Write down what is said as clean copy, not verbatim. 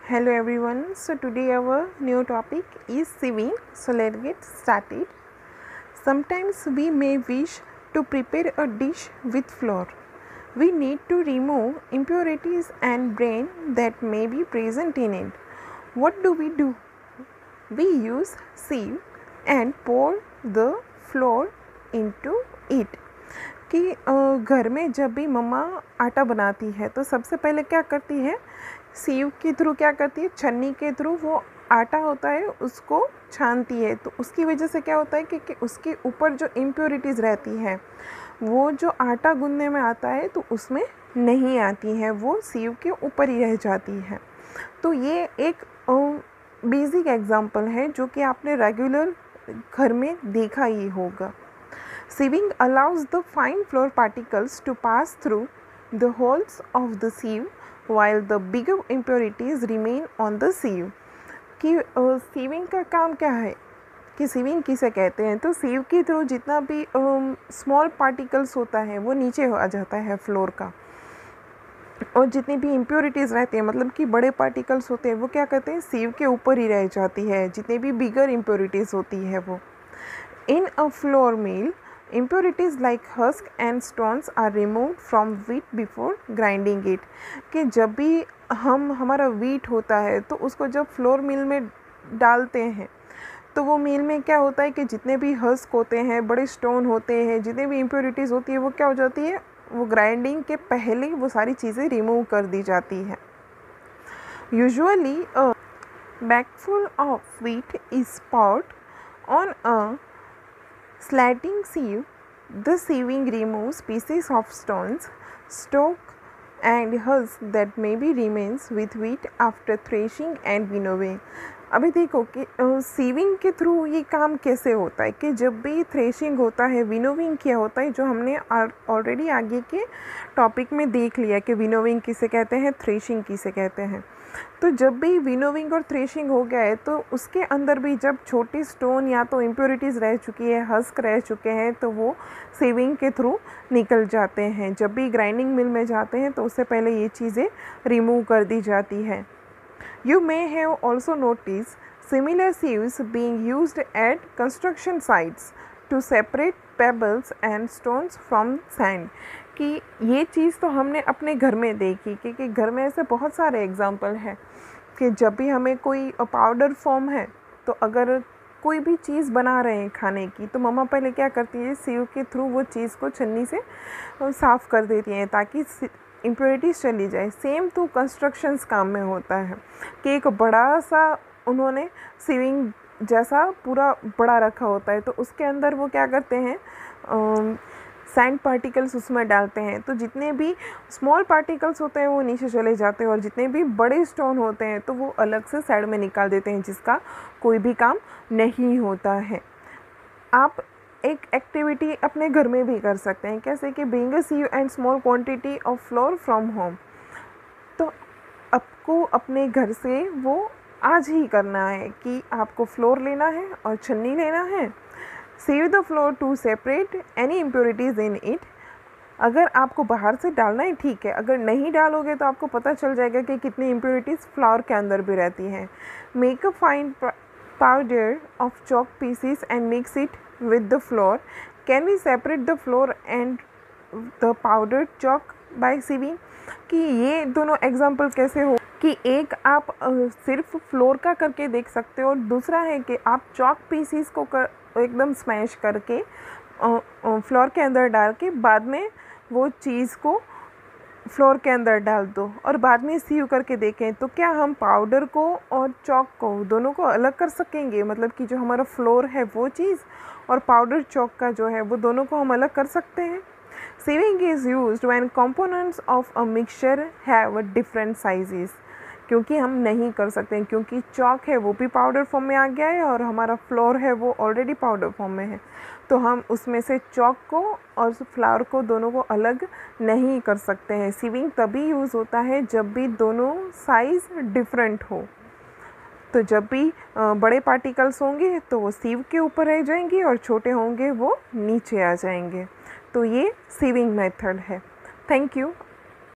Hello everyone. So today our new topic is sieving. So let's get started. Sometimes we may wish to prepare a dish with flour. We need to remove impurities and grain that may be present in it. What do? We use sieve and pour the flour into it. कि घर में जब भी मम्मा आटा बनाती है तो सबसे पहले क्या करती है, सीव के थ्रू क्या करती है, छन्नी के थ्रू वो आटा होता है उसको छानती है। तो उसकी वजह से क्या होता है कि उसके ऊपर जो इम्प्योरिटीज़ रहती है वो जो आटा गूंदने में आता है तो उसमें नहीं आती है, वो सीव के ऊपर ही रह जाती है। तो ये एक बेसिक एग्जांपल है जो कि आपने रेगुलर घर में देखा ही होगा। Sieving allows the fine flour particles to pass through the holes of the sieve while the bigger impurities remain on the sieve। कि सीविंग का काम क्या है, कि सीविंग किसे कहते हैं, तो सीव के थ्रू जितना भी स्मॉल पार्टिकल्स होता है वो नीचे आ जाता है फ्लोर का, और जितनी भी इम्प्योरिटीज़ रहती हैं मतलब कि बड़े पार्टिकल्स होते हैं वो क्या करते हैं, सीव के ऊपर ही रह जाती है। जितनी भी बिगर इम्प्योरिटीज़ होती है वो in a flour mill impurities like husk and stones are removed from wheat before grinding it। कि जब भी हमारा wheat होता है तो उसको जब फ्लोर मिल में डालते हैं तो वो मिल में क्या होता है कि जितने भी हस्क होते हैं, बड़े स्टोन होते हैं, जितने भी इम्प्योरिटीज़ होती है वो क्या हो जाती है, वो ग्राइंडिंग के पहले वो सारी चीज़ें रिमूव कर दी जाती है। Usually a bagful of wheat is poured on a slatting sieve। The sieving removes pieces of stones, stalk and husk that maybe remains with wheat after threshing and winnowing। अभी देखो कि सीविंग के through ये काम कैसे होता है कि जब भी थ्रेशिंग होता है, विनोविंग क्या होता है, जो हमने ऑलरेडी आगे के टॉपिक में देख लिया कि विनोविंग किसे कहते हैं, थ्रेशिंग किसे कहते हैं। तो जब भी विनोविंग और थ्रेशिंग हो गया है तो उसके अंदर भी जब छोटी स्टोन या तो इम्प्योरिटीज़ रह चुकी है, हस्क रह चुके हैं, तो वो सीविंग के थ्रू निकल जाते हैं। जब भी ग्राइंडिंग मिल में जाते हैं तो उससे पहले ये चीज़ें रिमूव कर दी जाती है। You may have also noticed similar sieves being used at construction sites to separate pebbles and stones from sand। कि ये चीज़ तो हमने अपने घर में देखी, क्योंकि घर में ऐसे बहुत सारे एग्जाम्पल हैं कि जब भी हमें कोई पाउडर फॉर्म है तो अगर कोई भी चीज़ बना रहे हैं खाने की तो मम्मा पहले क्या करती है, सीव के थ्रू वो चीज़ को छन्नी से साफ़ कर देती हैं ताकि इम्प्योरिटीज़ चली जाए। सेम तो कंस्ट्रक्शंस काम में होता है कि एक बड़ा सा उन्होंने सीविंग जैसा पूरा बड़ा रखा होता है तो उसके अंदर वो क्या करते हैं, सैंड पार्टिकल्स उसमें डालते हैं, तो जितने भी स्मॉल पार्टिकल्स होते हैं वो नीचे चले जाते हैं और जितने भी बड़े स्टोन होते हैं तो वो अलग से साइड में निकाल देते हैं जिसका कोई भी काम नहीं होता है। आप एक एक्टिविटी अपने घर में भी कर सकते हैं, कैसे कि bring a sieve and small quantity of flour from home. तो आपको अपने घर से वो आज ही करना है कि आपको फ्लोर लेना है और छन्नी लेना है। Sieve the flour to separate any impurities in it. अगर आपको बाहर से डालना है ठीक है, अगर नहीं डालोगे तो आपको पता चल जाएगा कि कितनी इम्प्योरिटीज़ फ्लावर के अंदर भी रहती हैं। Make a fine powder of chalk pieces and mix it with the flour। Can we separate the flour and the powdered chalk by sieving? कि ये दोनों एग्जाम्पल कैसे हो कि एक आप सिर्फ फ्लोर का करके देख सकते हो और दूसरा है कि आप चॉक पीसीस को एकदम स्मैश करके फ्लोर के अंदर डाल के बाद में वो चीज़ को फ्लोर के अंदर डाल दो और बाद में सीव करके देखें तो क्या हम पाउडर को और चॉक को दोनों को अलग कर सकेंगे। मतलब कि जो हमारा फ्लोर है वो चीज़ और पाउडर चॉक का जो है वो दोनों को हम अलग कर सकते हैं। Sieving is used when components of a mixture have different sizes. क्योंकि हम नहीं कर सकते हैं, क्योंकि चॉक है वो भी पाउडर फॉर्म में आ गया है और हमारा फ्लोर है वो ऑलरेडी पाउडर फॉर्म में है, तो हम उसमें से चॉक को और फ्लावर को दोनों को अलग नहीं कर सकते हैं। सीविंग तभी यूज़ होता है जब भी दोनों साइज़ डिफरेंट हो। तो जब भी बड़े पार्टिकल्स होंगे तो वो सीव के ऊपर रह जाएंगे और छोटे होंगे वो नीचे आ जाएंगे। तो ये सीविंग मेथड है। Thank you.